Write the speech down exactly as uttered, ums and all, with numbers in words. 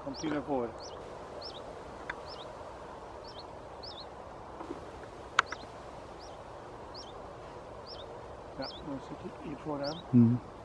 Komt hij naar voren. Ja, dan zit hij hier vooraan. Hmm.